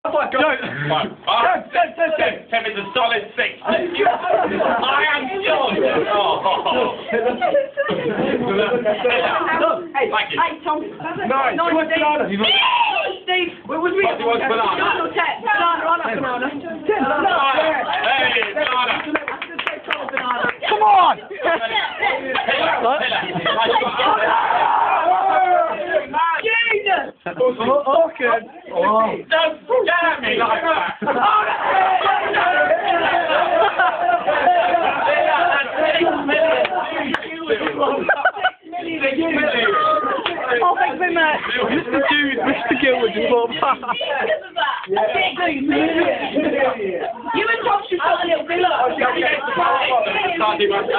Oh my God. Kevin's a solid 6. I am John. Hey, Tom. 9. What's banana? Steve. What was we? What was banana? No, 10. Banana. I like banana. 10. Hey, banana. Come on! Jesus! Okay. Don't scare me like that. Oh, thanks very much. Mr. Gilwood just walked past. You and Tom should talk a little bit.